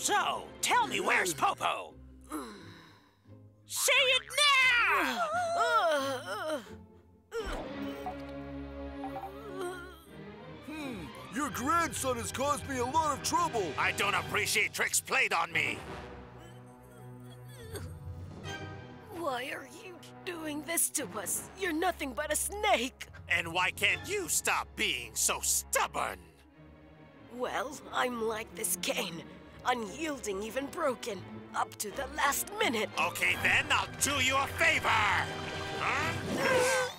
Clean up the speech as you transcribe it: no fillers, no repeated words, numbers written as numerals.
So, tell me where's Popo? Say it now! Your grandson has caused me a lot of trouble. I don't appreciate tricks played on me. Why are you doing this to us? You're nothing but a snake. And why can't you stop being so stubborn? Well, I'm like this cane. Unyielding, even broken. Up to the last minute. Okay, then I'll do you a favor. Huh?